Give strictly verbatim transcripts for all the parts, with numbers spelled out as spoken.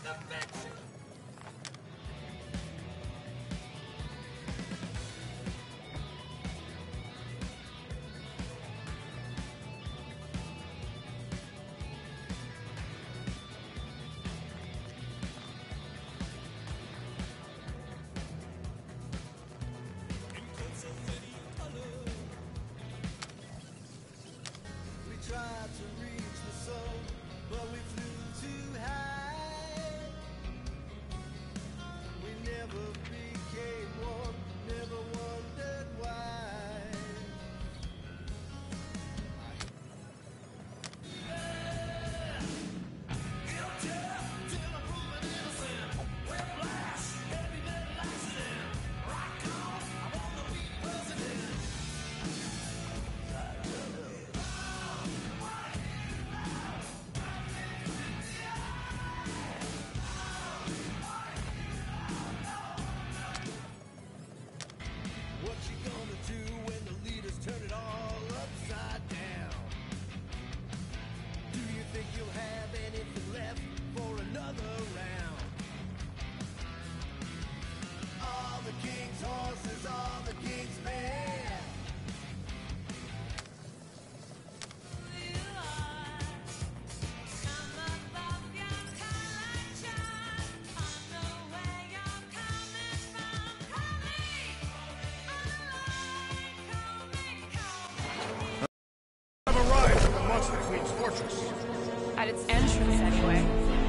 At its entrance, anyway.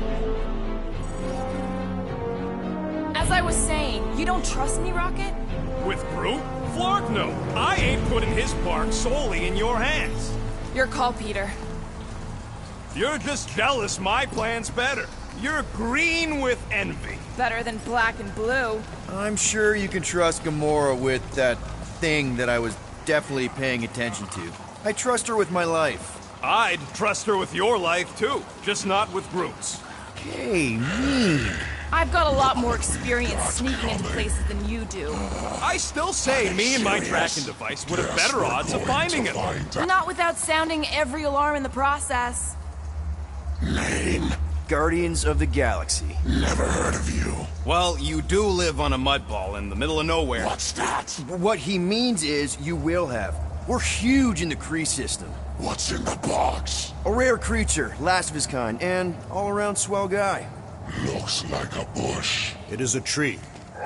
As I was saying, you don't trust me, Rocket? With Groot? Flark, no. I ain't putting his park solely in your hands. Your call, Peter. You're just jealous my plan's better. You're green with envy. Better than black and blue. I'm sure you can trust Gamora with that thing that I was definitely paying attention to. I trust her with my life. I'd trust her with your life, too. Just not with Groot's. Okay, mean. I've got a lot more experience sneaking into places than you do. I still say me and my tracking device would have better odds of finding it. Not without sounding every alarm in the process. Name? Guardians of the Galaxy. Never heard of you. Well, you do live on a mud ball in the middle of nowhere. What's that? What he means is you will have. We're huge in the Kree system. What's in the box? A rare creature, last of his kind, and all-around swell guy. Looks like a bush. It is a tree.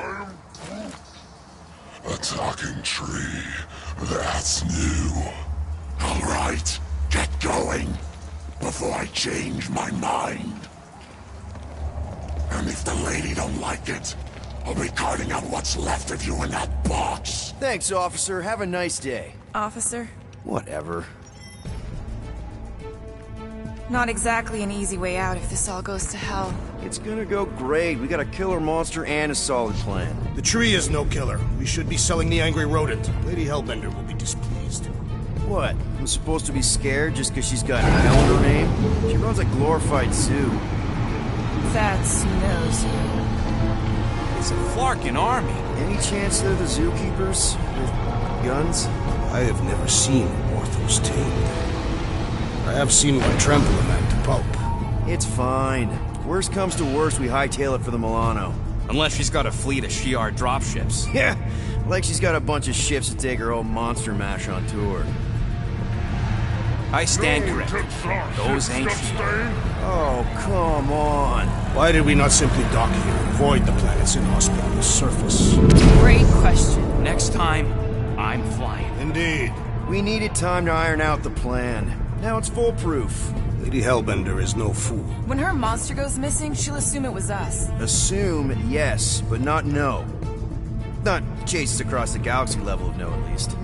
A talking tree. That's new. All right, get going before I change my mind. And if the lady don't like it, I'll be carting out what's left of you in that box. Thanks, officer. Have a nice day. Officer? Whatever. Not exactly an easy way out if this all goes to hell. It's gonna go great. We got a killer monster and a solid plan. The tree is no killer. We should be selling the angry rodent. Lady Hellbender will be displeased. What? I'm supposed to be scared just because she's got Hell in her name? She runs a glorified zoo. That's no zoo. It's a Flarkin army. Any chance they're the zookeepers? With guns? I have never seen Orthos tamed. I have seen one trample a man to pulp. It's fine. Worst comes to worst, we hightail it for the Milano. Unless she's got a fleet of Shi'ar dropships. Yeah, like she's got a bunch of ships to take her own monster mash on tour. I stand corrected. Those ain't Shi'ar. Oh, come on. Why did we not simply dock here and avoid the planet's inhospitable surface? Great question. Next time, I'm flying. Indeed. We needed time to iron out the plan. Now it's foolproof. Lady Hellbender is no fool. When her monster goes missing, she'll assume it was us. Assume, yes, but not know. Not chase us across the galaxy level of no, at least.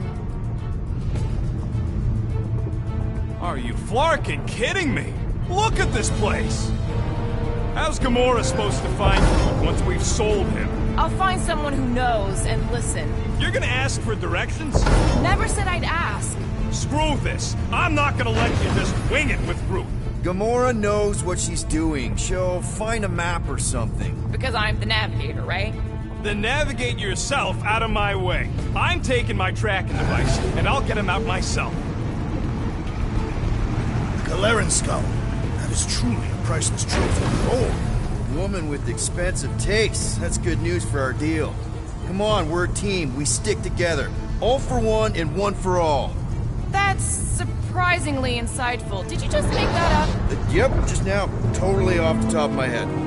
Are you Flarkin kidding me? Look at this place! How's Gamora supposed to find you once we've sold him? I'll find someone who knows and listen. You're gonna ask for directions? Never said I'd ask. Screw this. I'm not gonna let you just wing it with Groot. Gamora knows what she's doing. She'll find a map or something. Because I'm the navigator, right? Then navigate yourself out of my way. I'm taking my tracking device, and I'll get him out myself. Galeran skull. That is truly a priceless trophy. Oh, Woman with expensive tastes. That's good news for our deal. Come on, we're a team. We stick together. All for one and one for all. That's surprisingly insightful. Did you just make that up? Uh, yep, just now. Totally off the top of my head.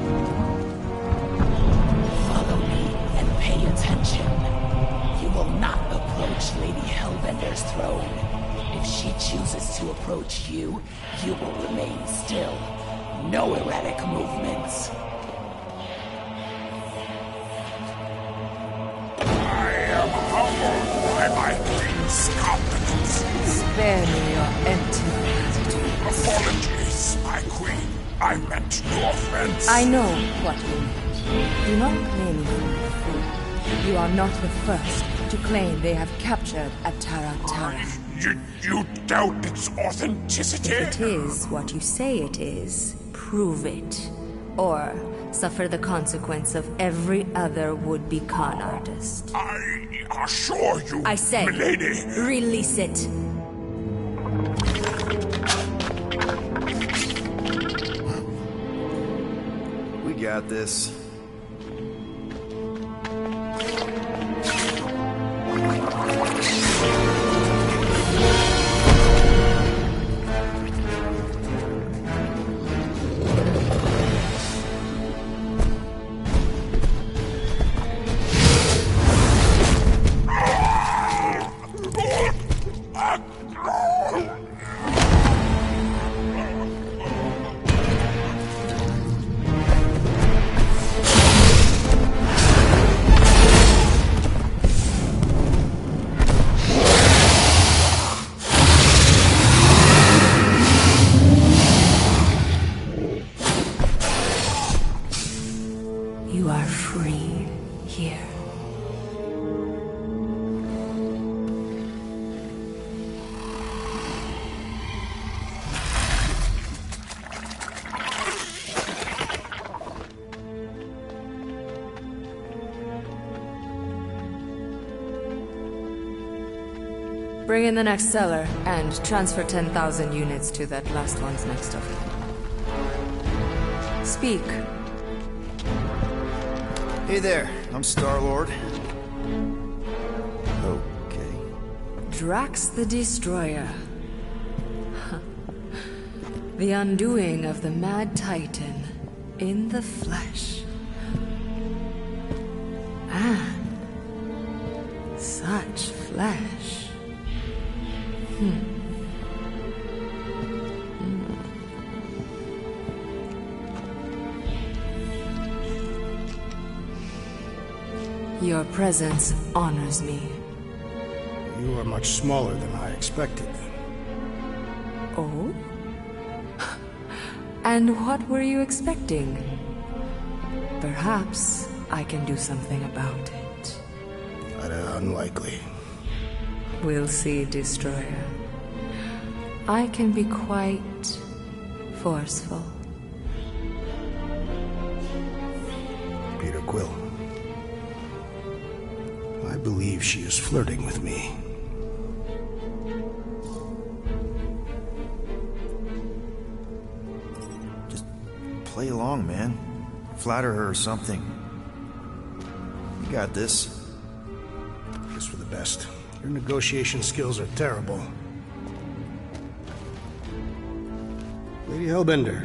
Follow me and pay attention. You will not approach Lady Hellbender's throne. If she chooses to approach you, you will remain still. No erratic movements. I am humbled by my queen's competence. Spare me your empty gratitude. Apologies, my queen. I meant no offense. I know what you meant. Do not play me for a fool. You are not the first to claim they have captured Atara Tara. You, you doubt its authenticity? If it is what you say it is, prove it. Or suffer the consequence of every other would-be con artist. I assure you, I say, milady. Release it. We got this. You are free here. Bring in the next seller, and transfer ten thousand units to that last one's next of kin. Speak. Hey there, I'm Star-Lord. Okay. Drax the Destroyer. The undoing of the Mad Titan in the flesh. And such flesh. Hmm. Your presence honors me. You are much smaller than I expected. Oh? And what were you expecting? Perhaps I can do something about it. But uh, unlikely. We'll see, Destroyer. I can be quite forceful. Peter Quill. I believe she is flirting with me. Just play along, man. Flatter her or something. You got this. Just for the best. Your negotiation skills are terrible. Lady Hellbender,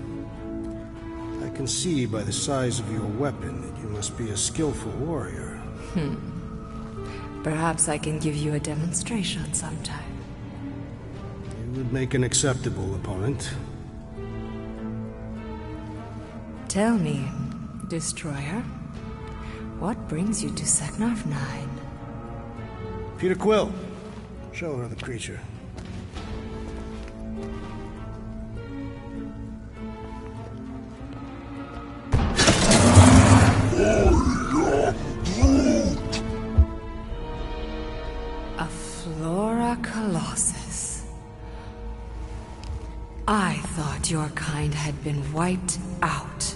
I can see by the size of your weapon that you must be a skillful warrior. Hmm. Perhaps I can give you a demonstration sometime. You would make an acceptable opponent. Tell me, Destroyer, what brings you to Seknarf nine? Peter Quill, show her the creature. A Flora Colossus. I thought your kind had been wiped out.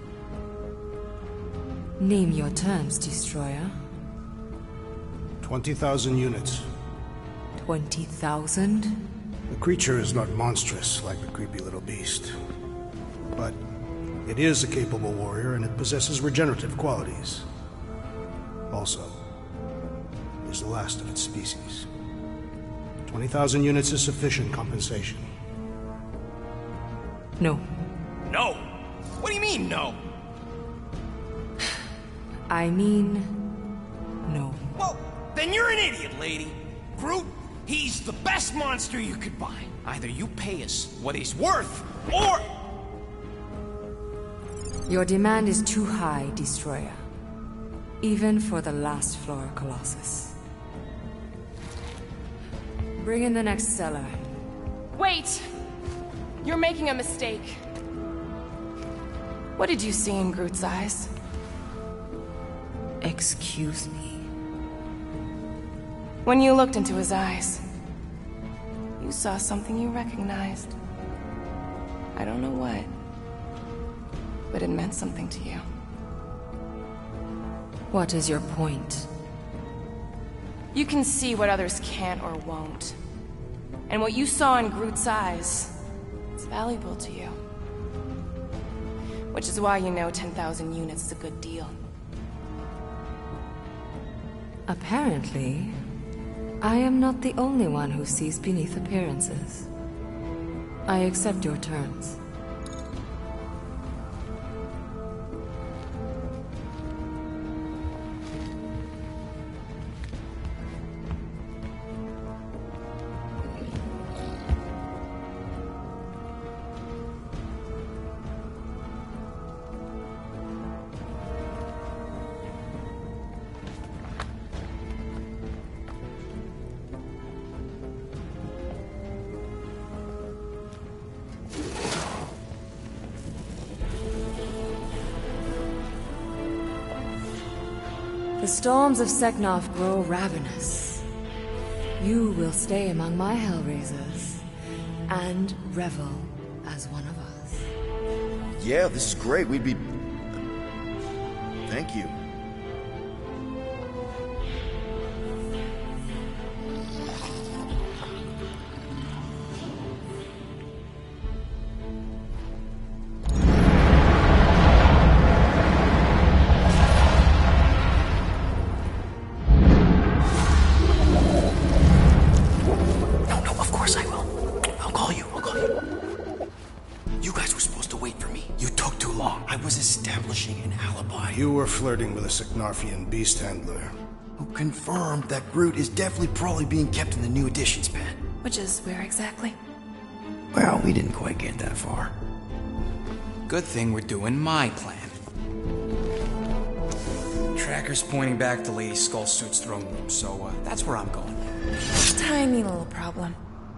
Name your terms, Destroyer. Twenty thousand units. Twenty thousand? The creature is not monstrous like the creepy little beast. But It is a capable warrior, and it possesses regenerative qualities. Also, it is the last of its species. twenty thousand units is sufficient compensation. No. No! What do you mean, no? I mean, no. Well, then you're an idiot, lady. Groot, he's the best monster you could buy. Either you pay us what he's worth, or... Your demand is too high, Destroyer. Even for the last floor Colossus. Bring in the next seller. Wait! You're making a mistake. What did you see in Groot's eyes? Excuse me. When you looked into his eyes, you saw something you recognized. I don't know what, but it meant something to you. What is your point? You can see what others can't or won't. And what you saw in Groot's eyes is valuable to you. Which is why you know ten thousand units is a good deal. Apparently, I am not the only one who sees beneath appearances. I accept your terms. The storms of Seknarf grow ravenous. You will stay among my Hellraisers and revel as one of us. Yeah, this is great. We'd be... Thank you. Flirting with a Seknarfian beast handler. Who confirmed that Groot is definitely probably being kept in the new additions pen. Which is where exactly? Well, we didn't quite get that far. Good thing we're doing my plan. Tracker's pointing back to Lady Skullsuit's throne room, so uh, that's where I'm going. Tiny little problem.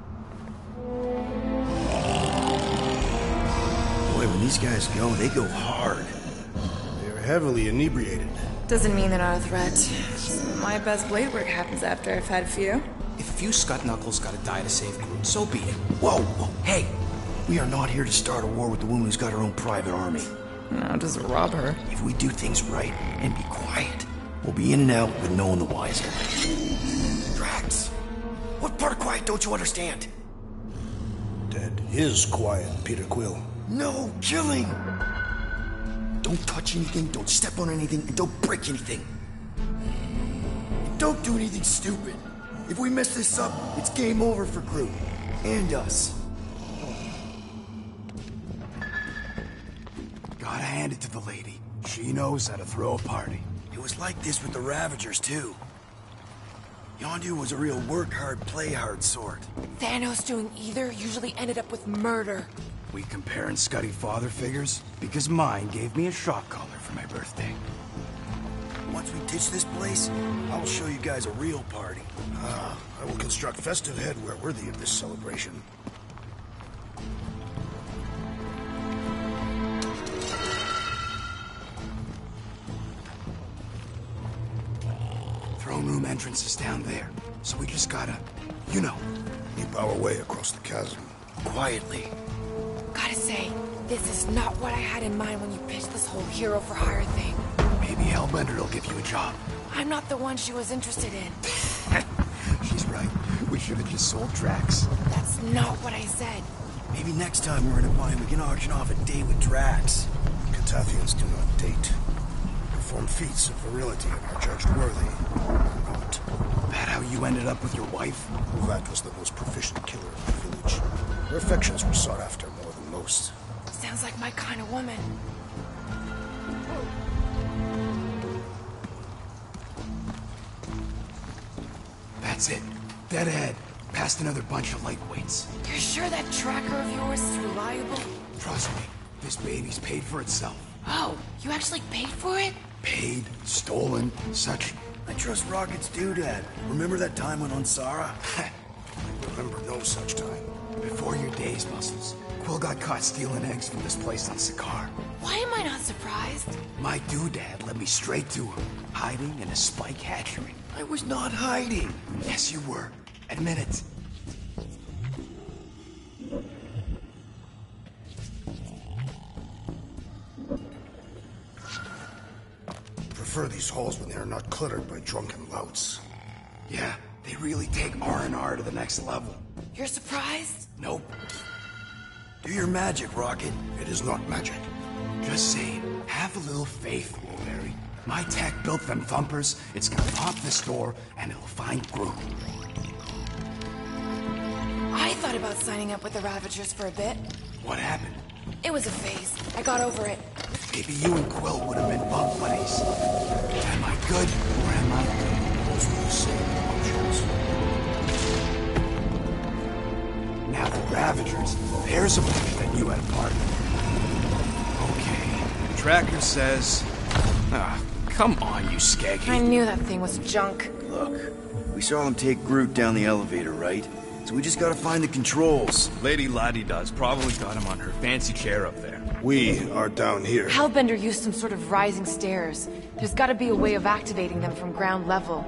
Boy, when these guys go, they go hard. Heavily inebriated. Doesn't mean they're not a threat. My best blade work happens after I've had a few. If a few Scut Knuckles gotta die to save Groot, so be it. Whoa, whoa, hey! We are not here to start a war with the woman who's got her own private army. No, just rob her. If we do things right and be quiet, we'll be in and out with no one the wiser. Drax, what part of quiet don't you understand? Dead is quiet, Peter Quill. No killing! Don't touch anything, don't step on anything, and don't break anything. Don't do anything stupid. If we mess this up, it's game over for Groot. And us. Gotta hand it to the lady. She knows how to throw a party. It was like this with the Ravagers, too. Yondu was a real work-hard, play-hard sort. Thanos doing either usually ended up with murder. We comparing Scuddy father figures? Because mine gave me a shock collar for my birthday. Once we ditch this place, I will show you guys a real party. Ah, I will construct festive headwear worthy of this celebration. Throne room entrance is down there, so we just gotta, you know, keep our way across the chasm. Quietly. Gotta say, this is not what I had in mind when you pitched this whole hero for hire thing. Maybe Hellbender will give you a job. I'm not the one she was interested in. She's right. We should have just sold Drax. That's not what I said. Maybe next time we're in a bind, we can auction off a date with Drax. Catathians do not date. Perform feats of virility and are judged worthy. Not. That how you ended up with your wife? That was the most proficient killer in the village. Her affections were sought after more than most. Sounds like my kind of woman. That's it. Dead ahead. Past another bunch of lightweights. You're sure that tracker of yours is reliable? Trust me, this baby's paid for itself. Oh, you actually paid for it? Paid, stolen, such... I trust Rocket's doodad. Remember that time on Ansara? Remember no such time. Before your days, Muscles, Quill got caught stealing eggs from this place on Sakaar. Why am I not surprised? My doodad led me straight to him, hiding in a spike hatchery. I was not hiding. Yes, you were. Admit it. Prefer these halls when they are not cluttered by drunken louts. Yeah, they really take R and R to the next level. You're surprised? Nope. Do your magic, Rocket. It is not magic. Just saying, have a little faith, Wolverine. My tech built them thumpers, it's gonna pop this door, and it'll find Groot. I thought about signing up with the Ravagers for a bit. What happened? It was a phase. I got over it. Maybe you and Quill would have been bunk buddies. Am I good, or am I good? Those were the same emotions. Now the Ravagers, there's a bunch that you had a part in. Okay, Tracker says... Ah, come on, you skaggy. I knew that thing was junk. Look, we saw them take Groot down the elevator, right? So we just gotta find the controls. Lady Lottie does probably got him on her fancy chair up there. We are down here. Hellbender used some sort of rising stairs. There's gotta be a way of activating them from ground level.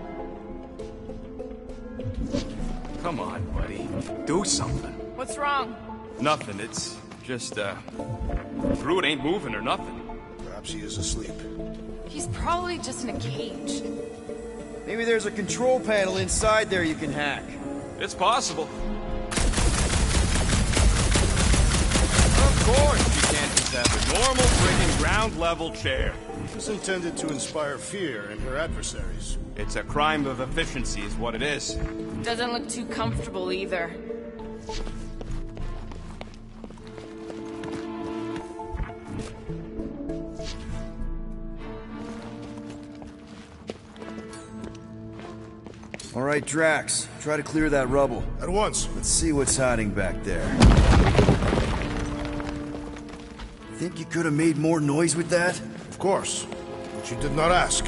Come on, buddy. Do something. What's wrong? Nothing. It's just, uh... Groot ain't moving or nothing. Perhaps he is asleep. He's probably just in a cage. Maybe there's a control panel inside there you can hack. It's possible. Of course you can't just have a normal friggin' ground-level chair. It was intended to inspire fear in her adversaries. It's a crime of efficiency is what it is. Doesn't look too comfortable either. All right, Drax, try to clear that rubble. At once. Let's see what's hiding back there. Think you could have made more noise with that? Of course. But you did not ask.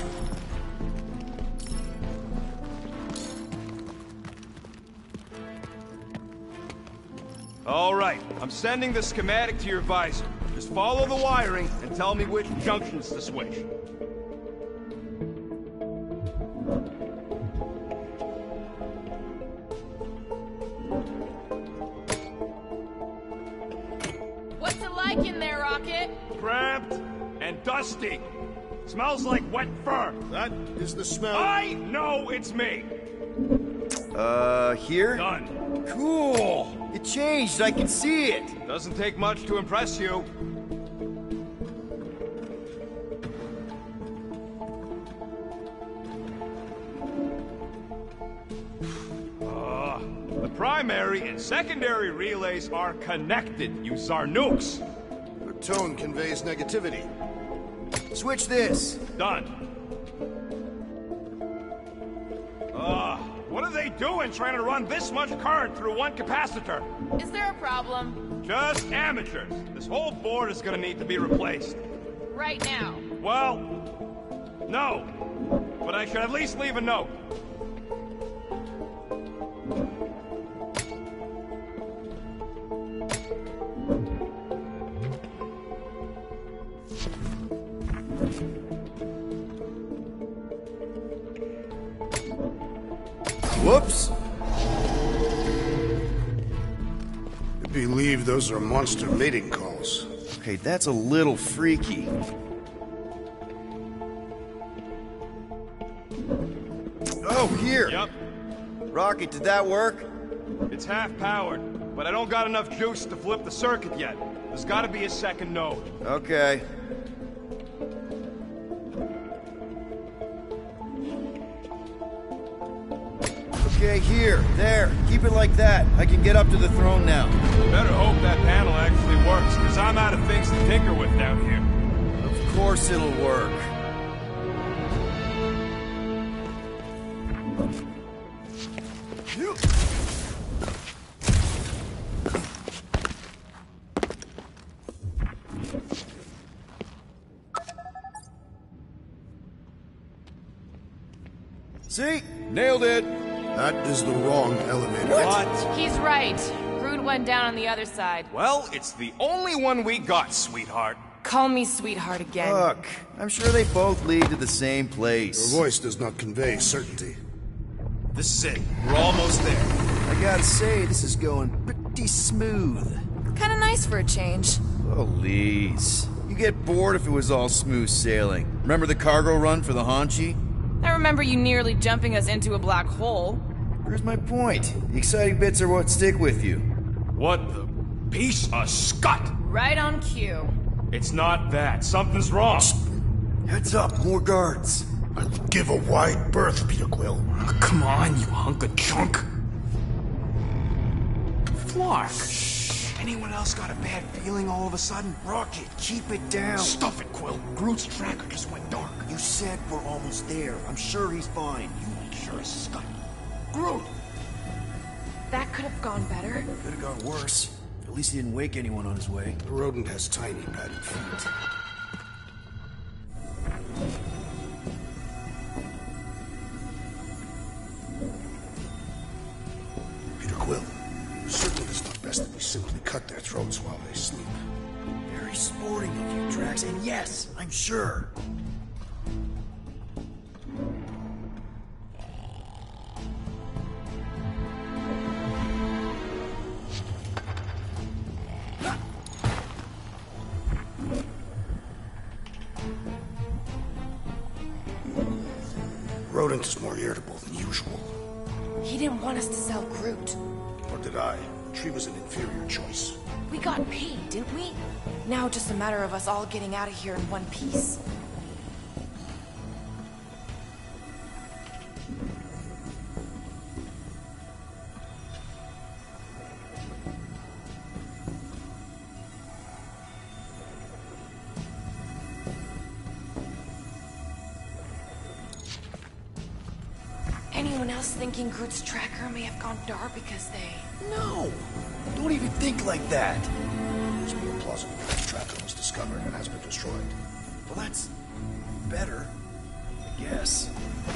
All right, I'm sending the schematic to your visor. Just follow the wiring and tell me which junctions to switch. What's it like in there, Rocket? Cramped and dusty. Smells like wet fur. That is the smell. I know it's me. Uh, here? Done. Cool! It changed, I can see it! Doesn't take much to impress you. Uh, the primary and secondary relays are connected, you Zarnooks. Your tone conveys negativity. Switch this! Done. Uh, what are they doing trying to run this much current through one capacitor? Is there a problem? Just amateurs. This whole board is gonna need to be replaced. Right now. Well, no. But I should at least leave a note. Whoops! I believe those are monster mating calls. Okay, that's a little freaky. Oh, here! Yep, Rocket, did that work? it's half-powered, but I don't got enough juice to flip the circuit yet. There's gotta be a second node. Okay. Okay, here, there. Keep it like that. I can get up to the throne now. Better hope that panel actually works, because I'm out of things to tinker with down here. Of course it'll work. See? Nailed it! That is the wrong elevator. What? He's right. Groot went down on the other side. Well, it's the only one we got, sweetheart. Call me sweetheart again. Look, I'm sure they both lead to the same place. Your voice does not convey certainty. This is it. We're almost there. I gotta say, this is going pretty smooth. Kinda nice for a change. Please. You get bored if it was all smooth sailing. Remember the cargo run for the Hanshi? I remember you nearly jumping us into a black hole. Here's my point. The exciting bits are what stick with you. What the piece of scut? Right on cue. It's not that. Something's wrong. Heads up, more guards. I would give a wide berth, Peter Quill. Come on, you hunk of junk. Flark. Anyone else got a bad feeling all of a sudden? Rocket, keep it down. Stuff it, Quill. Groot's tracker just went dark. You said we're almost there. I'm sure he's fine. You ain't sure as scut. Groot! That could have gone better. Could have gone worse. At least he didn't wake anyone on his way. The rodent has tiny padded feet. Peter Quill, certainly it's not best that we simply cut their throats while they sleep. Very sporting of you, Drax, and yes, I'm sure. Rodent is more irritable than usual. He didn't want us to sell Groot. Or did I? Tree was an inferior choice. We got paid, didn't we? Now just a matter of us all getting out of here in one piece. Anyone else thinking Groot's tracker may have gone dark because they... No! Don't even think like that! It's more plausible that the tracker was discovered and has been destroyed. Well, that's... better. I guess.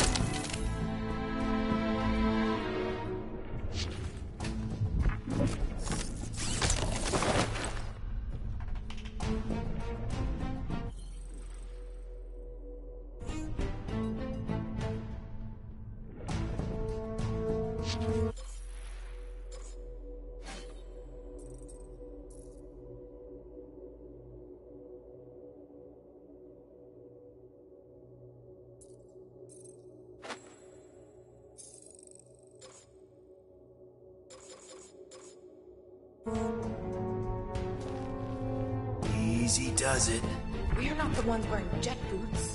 Easy does it. We're not the ones wearing jet boots.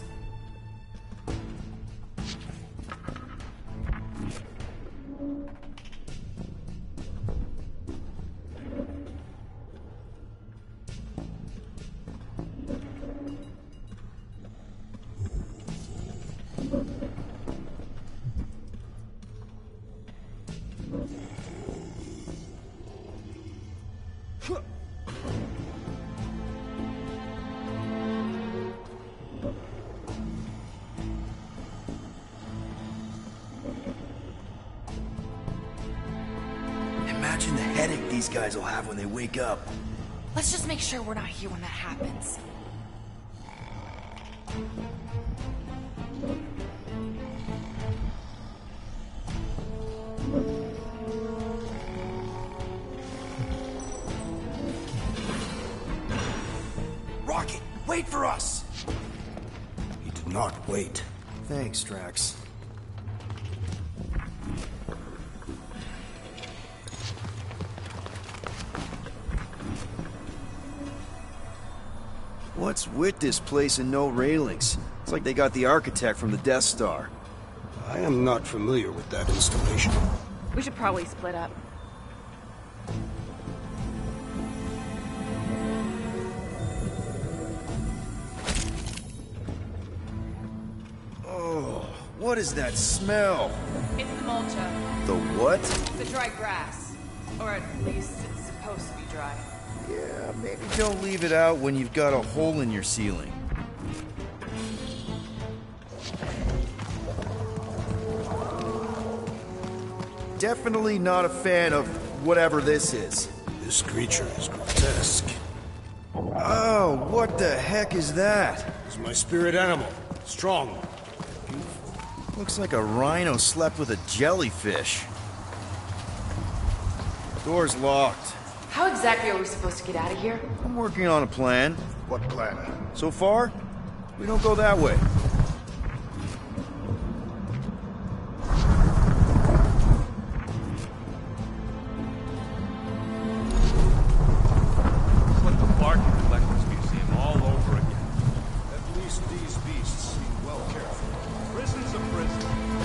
Imagine the headache these guys will have when they wake up. Let's just make sure we're not here when that happens. Rocket, wait for us! He did not wait. Thanks, Drax. What's with this place and no railings? It's like they got the architect from the Death Star. I am not familiar with that installation. We should probably split up. Oh, what is that smell? It's the mulcha. The what? The dry grass. Or at least it's supposed to be dry. Yeah, maybe don't leave it out when you've got a hole in your ceiling. Definitely not a fan of whatever this is. This creature is grotesque. Oh, what the heck is that? It's my spirit animal. Strong. Looks like a rhino slept with a jellyfish. Door's locked. How exactly are we supposed to get out of here? I'm working on a plan. What plan? So far, we don't go that way. It's like the Flarkin Collector's Museum all over again. At least these beasts seem well cared for. Prison's a prison.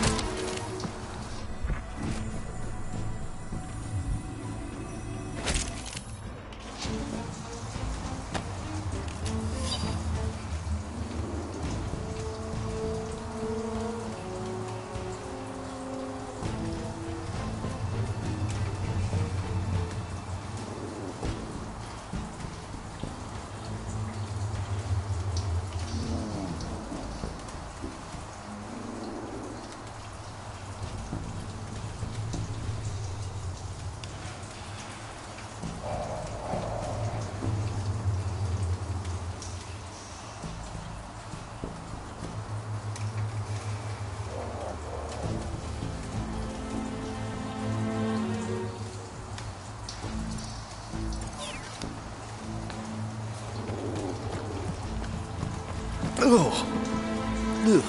Ugh. Ugh.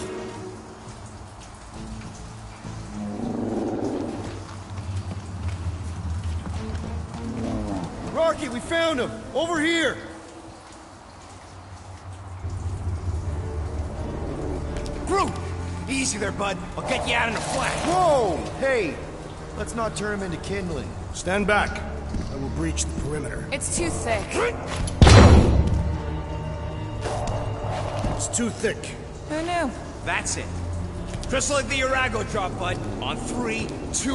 Rocky, we found him! Over here! Groot! Easy there, bud. I'll get you out in a flash. Whoa! Hey! Let's not turn him into kindling. Stand back. I will breach the perimeter. It's too thick. It's too thick. Who knew? That's it. Just like the Urago drop, bud. On three, two...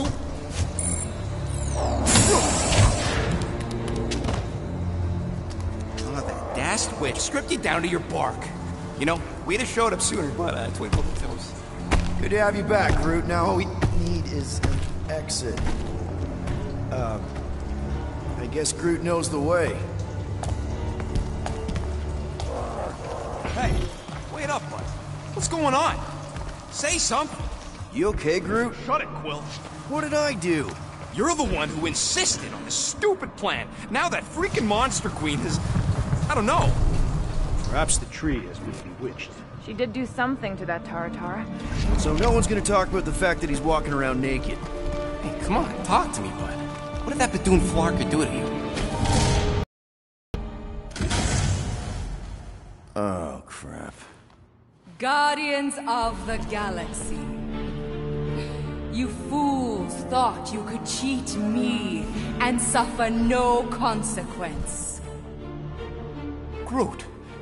Oh, that dashed witch stripped you down to your bark. You know, we'd have showed up sooner, but uh, twinkle the toes. Good to have you back, Groot. Now all we need is an exit. Um... I guess Groot knows the way. Hey, wait up, bud. What's going on? Say something. You okay, Groot? Shut it, Quill. What did I do? You're the one who insisted on this stupid plan. Now that freaking Monster Queen is... I don't know. Perhaps the tree has been bewitched. She did do something to that Tara Tara. So no one's gonna talk about the fact that he's walking around naked. Hey, come on, talk to me, bud. What did that Bethune Flarka do to you? Oh, crap. Guardians of the Galaxy. You fools thought you could cheat me and suffer no consequence. Groot.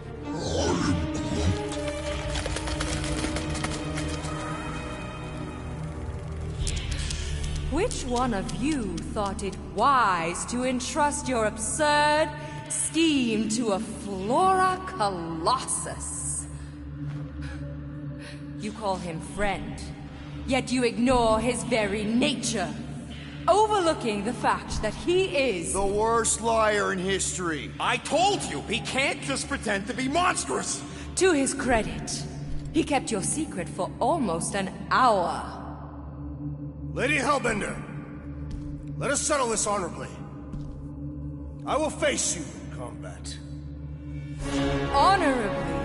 Which one of you thought it wise to entrust your absurd scheme to a Flora Colossus? You call him friend, yet you ignore his very nature, overlooking the fact that he is... The worst liar in history. I told you, he can't just pretend to be monstrous. To his credit, he kept your secret for almost an hour. Lady Hellbender, let us settle this honorably. I will face you in combat. Honorably?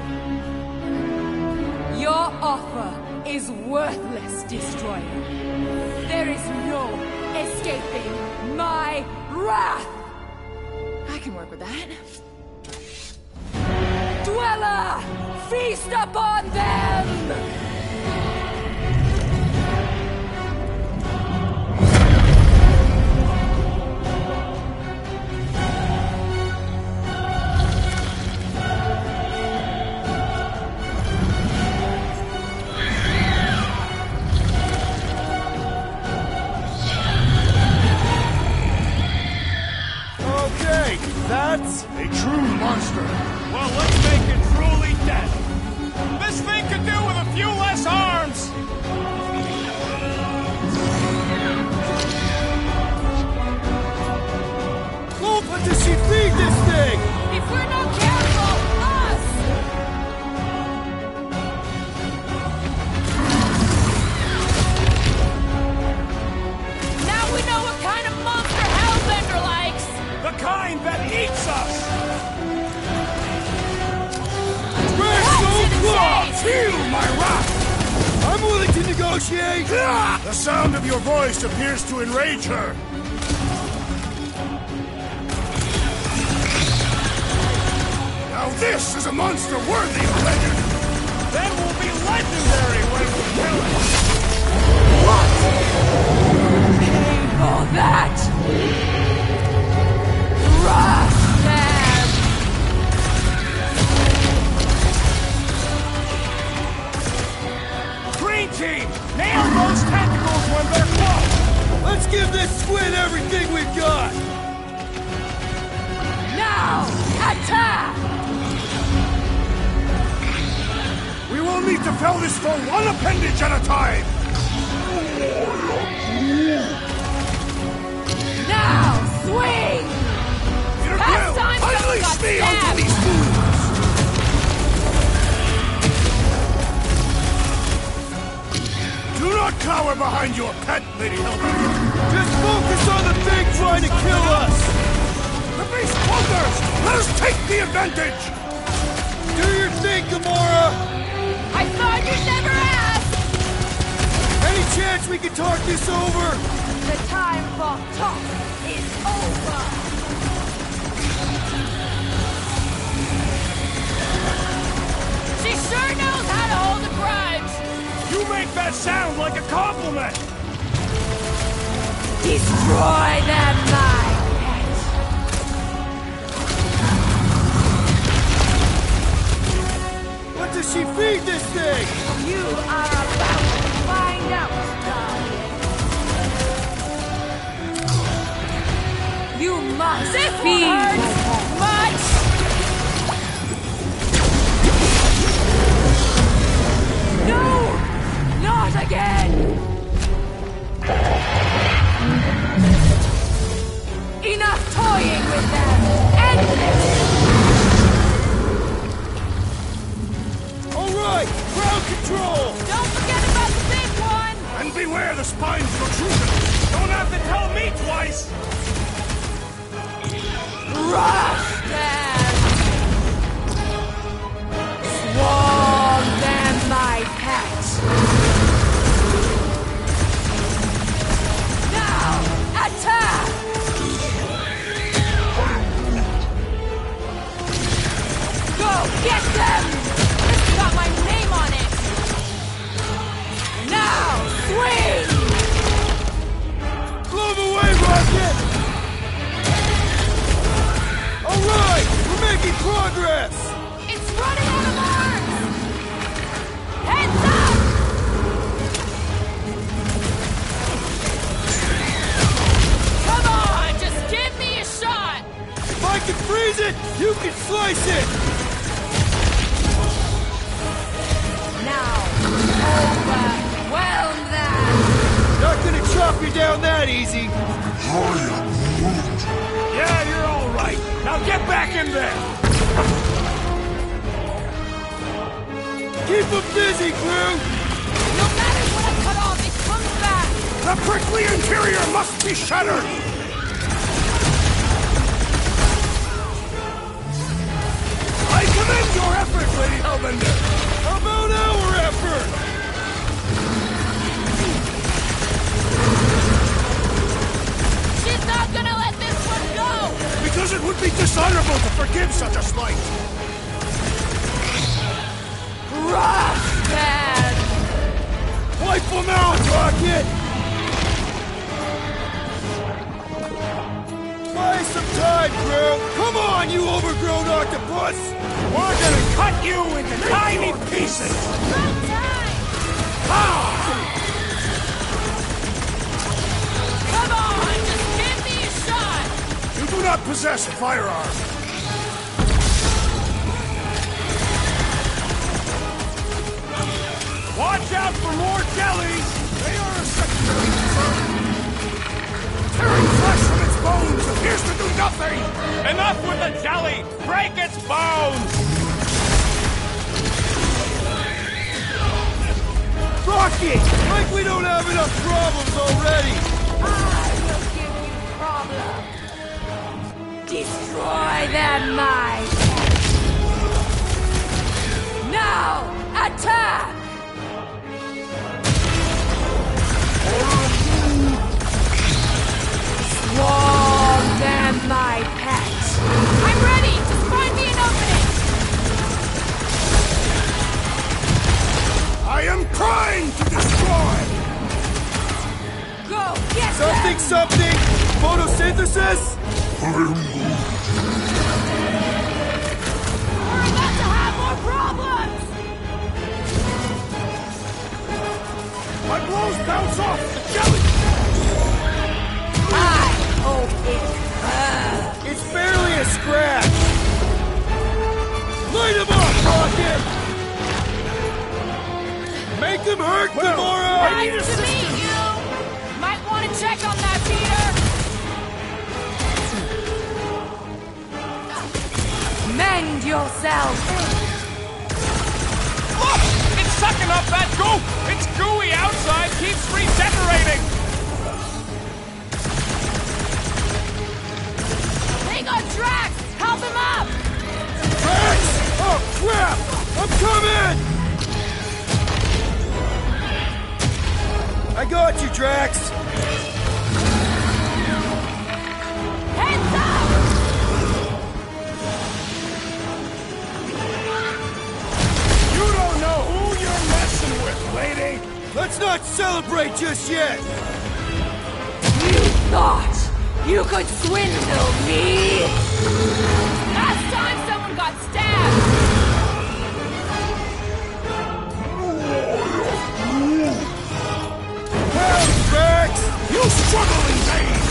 Your offer is worthless, Destroyer. There is no escaping my wrath! I can work with that. Dweller! Feast upon them! That's a true monster. Well, let's make it truly dead. This thing could do with a few less arms. What does she feed this thing? If we're not careful, us! Now we know what kind of monster Hellbender likes! The kind that eats us! We're so close! Feel my wrath! I'm willing to negotiate! The sound of your voice appears to enrage her. Now this is a monster worthy of legend! Then we'll be legendary when we kill it! What? Pay for that! Rush them! Green team! Nail those tentacles when they're close! Let's give this squid everything we've got! Now! Attack! We will need to fell this foe one appendage at a time! Now! Swing! Past time Unleash got me onto stabbed. these fools! Do not cower behind your pet, Lady Hellbender! Just focus on the thing trying to kill us! The beast wanders! Let us take the advantage! Do your thing, Gamora! I thought you'd never ask! Any chance we can talk this over? The time for talk is over! She sure knows how to hold a grudge! You make that sound like a compliment! Destroy them, my pet! What does she feed this thing? You are about to find out, darling. You must this feed much! No! Not again! Enough toying with them! End this! All right, ground control! Don't forget about the big one! And beware the spine's protrusion! Don't have to tell me twice! Rush them! Swarm them, my pet! Now, attack! Go, get them! It's got my name on it! Now, swing! Blow them away, Rocket! All right, we're making progress! It's running out of arms! Heads up! Come on, just give me a shot! If I can freeze it, you can slice it! Now, overwhelm them! Not gonna chop you down that easy! Yeah, you're all right. Now get back in there! Keep them busy, Groot! No matter what I cut off, it comes back! The prickly interior must be shattered! I commend your effort, Lady Hellbender! How about our effort? She's not gonna let this one go! Because it would be dishonorable to forgive such a slight! Rush them! Wipe them out, Rocket! Buy some time, Groot! Come on, you overgrown octopus! We're gonna cut you into tiny pieces! Wrong time! Come on, just give me a shot! You do not possess a firearm! Tearing flesh from its bones appears to do nothing! Enough with the jelly! Break its bones! Rocky! Like we don't have enough problems already! I will give you problems. Destroy them, my pet. Now, attack! Swarm them, my pet. I'm ready! Just find me an opening! I am trying to destroy! Go, get Something, them! something! Photosynthesis? We're about to have more problems! My blows bounce off the jelly! I hope it hurts. It's barely a scratch! Light him up, Rocket! Make him hurt, Well, Gamora! nice to meet you! Might want to check on that, Peter! Mend yourself! Look! It's sucking up that goop! Its gooey outside keeps regenerating! Hang on, Drax! Help him up! Drax! Oh, crap! I'm coming! I got you, Drax! Heads up! You don't know who you're messing with, lady! Let's not celebrate just yet! You thought you could swindle me? Last time someone got stabbed! Help, Drax! You struggle in vain!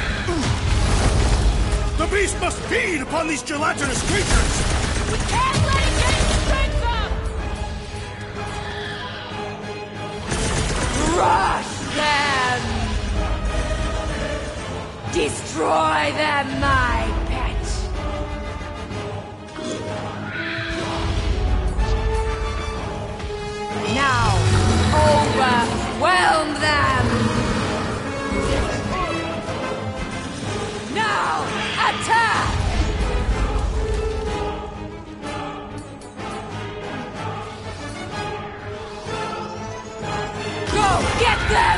The beast must feed upon these gelatinous creatures! We can't let it get its strength up! Crush them! Destroy them, my pet! Now, overwhelm them! Now, attack! Go, get them!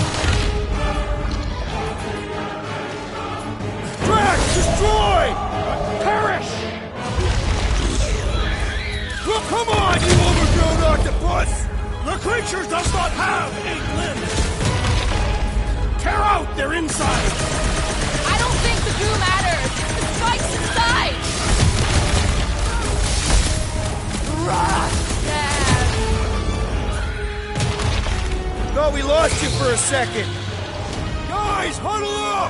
Drax, destroy! Perish! Well, come on, you overgrown octopus! The creature does not have eight limbs! Tear out their insides! I don't think the goo matters! The spike's inside! Crush them! Thought we lost you for a second! Guys, huddle up!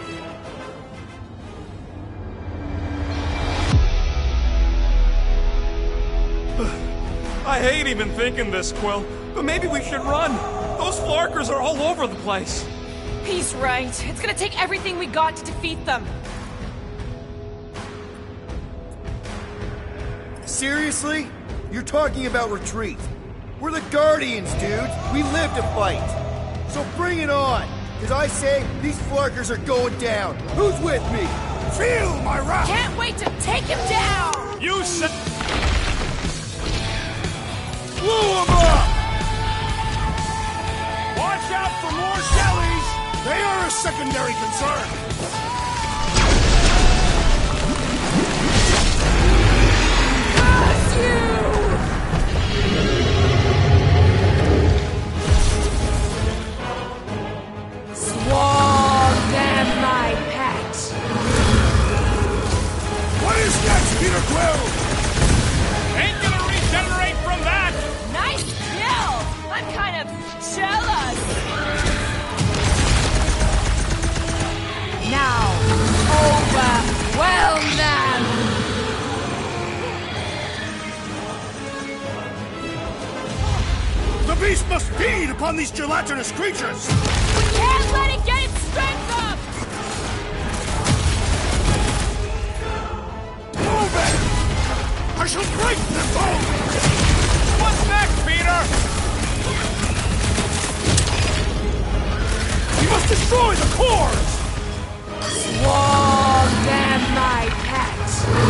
I hate even thinking this, Quill, but maybe we should run. Those Flarkers are all over the place. He's right. It's gonna take everything we got to defeat them. Seriously? You're talking about retreat. We're the Guardians, dude. We live to fight. So bring it on. Because I say these Flarkers are going down. Who's with me? Feel my wrath! Can't wait to take him down! You said... Blow them up! Watch out for more jellies! They are a secondary concern. Curse you! Swarm them, my pet! What is next, Peter Quill? Ain't gonna regenerate from that! Nice kill! I'm kind of jealous! Now, overwhelm them! The beast must feed upon these gelatinous creatures! We can't let it get its strength up! shall break them both! What's next, Peter? We must destroy the cores! Swarm them, my pet!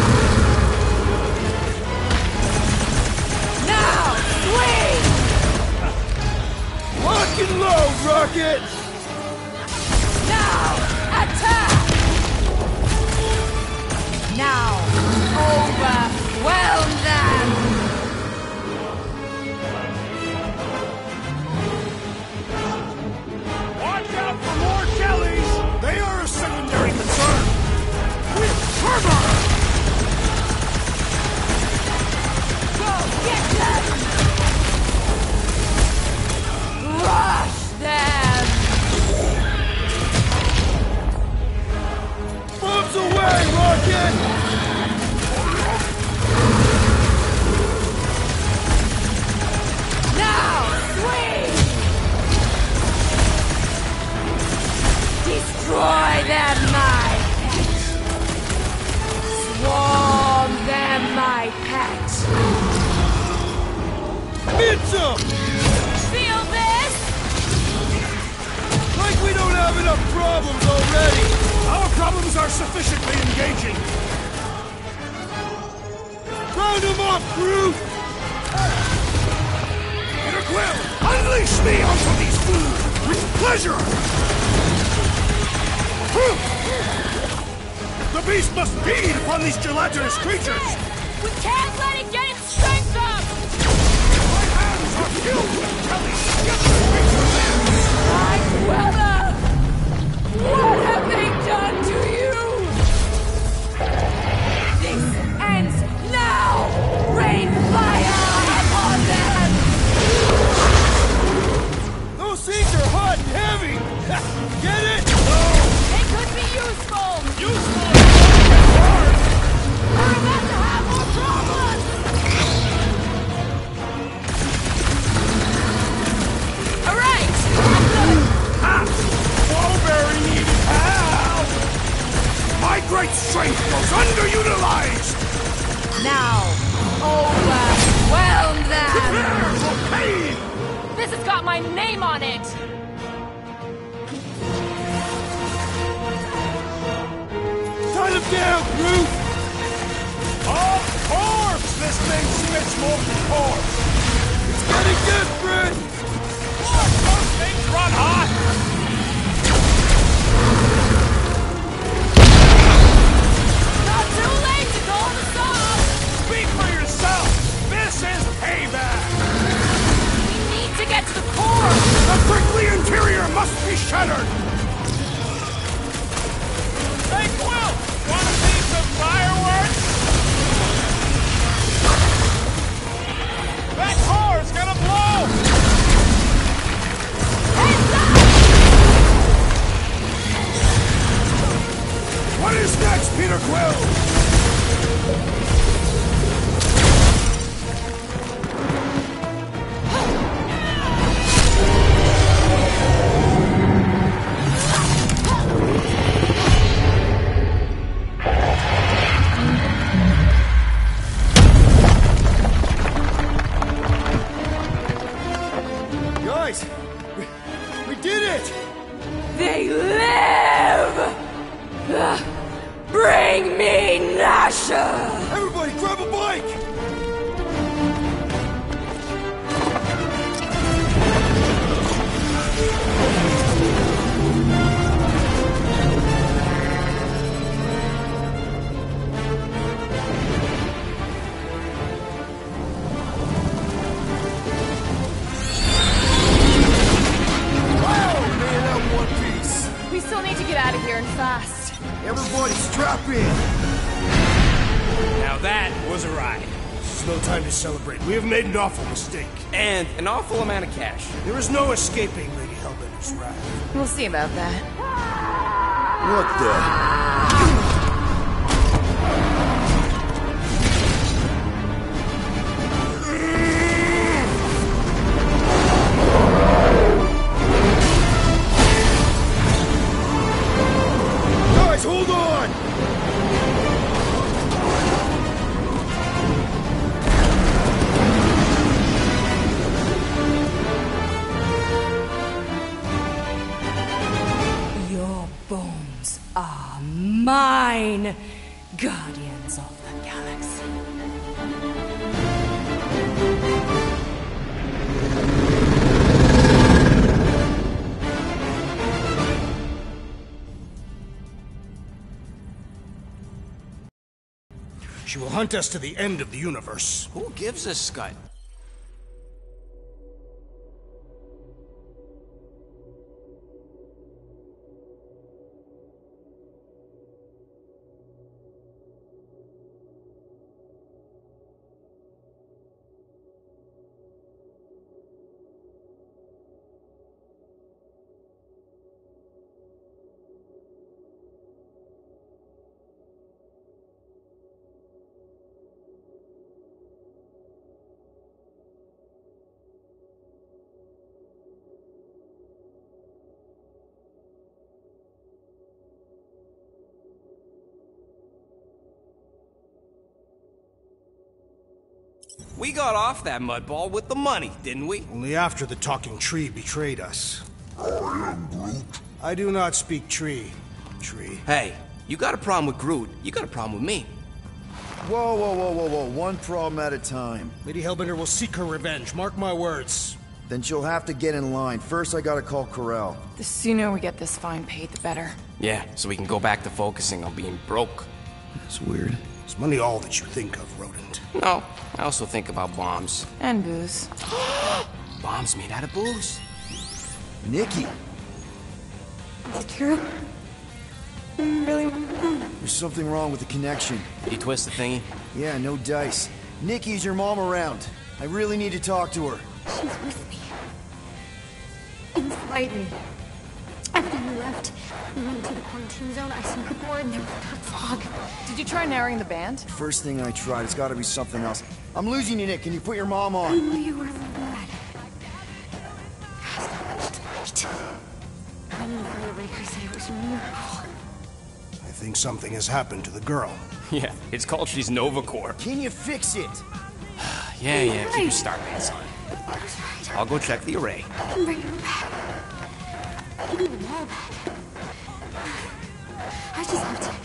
Now, swing! Lock and load, Rocket! Now, attack! Now, overwhelm them! Watch out for more jellies! They are a secondary concern! With fervor! Go get them! Rush them! Bombs away, Rocket! Now, swing! Destroy them, my pet! Swarm them, my pet! Mitchum! Feel this? Like we don't have enough problems already! Our problems are sufficiently engaging! Round them up, Groot! Peter Quill, unleash me onto these fools with pleasure! The beast must feed upon these gelatinous creatures! We can't let it get its strength up! My hands are filled with jelly! Get the creature there! My brother! What have they done to you? This ends now! Rain fire upon them! Those things are hot and heavy! Get it? It could be useful! Useful! We're about to have more problems! Alright! I'm good! Ha! Strawberry needed help! My great strength goes underutilized! Now, overwhelm them! Prepare for pain! This has got my name on it! Tie them down, Groot! Of course this thing spits molten core! It's getting desperate! What? Those things run hot! Not too late to call this off! Speak for yourself! This is payback! We need to get to the core! The prickly interior must be shattered! Hey, Quill! Wanna see some fireworks? That core's gonna blow! What is next, Peter Quill? Guys! We, we did it! They live! Ugh. Bring me Nasha! Everybody grab a bike! We still need to get out of here and fast. Everybody strap in! Now that was a ride. This is no time to celebrate. We have made an awful mistake. And an awful amount of cash. There is no escaping Lady Hellbender's wrath. We'll see about that. What the? Guys, hold on! fine guardians of the galaxy. She will hunt us to the end of the universe. Who gives a scut? We got off that mudball with the money, didn't we? Only after the talking tree betrayed us. I am Groot. I do not speak tree. Tree. Hey, you got a problem with Groot, you got a problem with me. Whoa, whoa, whoa, whoa, whoa. One problem at a time. Lady Hellbender will seek her revenge, mark my words. Then she'll have to get in line. First, I gotta call Corel. The sooner we get this fine paid, the better. Yeah, so we can go back to focusing on being broke. That's weird. Is money all that you think of, rodent? No, I also think about bombs. And booze. Bombs made out of booze. Nikki! Is it true? Really? There's something wrong with the connection. Did you twist the thingy? Yeah, no dice. Nikki's your mom around. I really need to talk to her. She's with me. In Slightly. After you left, we went to the quarantine zone. I snuck aboard and there was dark fog. Did you try narrowing the band? First thing I tried, it's gotta be something else. I'm losing you, Nick. Can you put your mom on? You were bad. Tonight. I knew the Raker said it was a miracle. I think something has happened to the girl. Yeah, it's called she's Nova Corps. Can you fix it? Yeah, yeah, keep your star pants on. I'll go check the array. Bring her back. Give me the wall back. I just have to...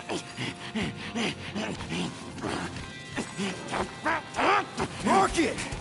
Rocket!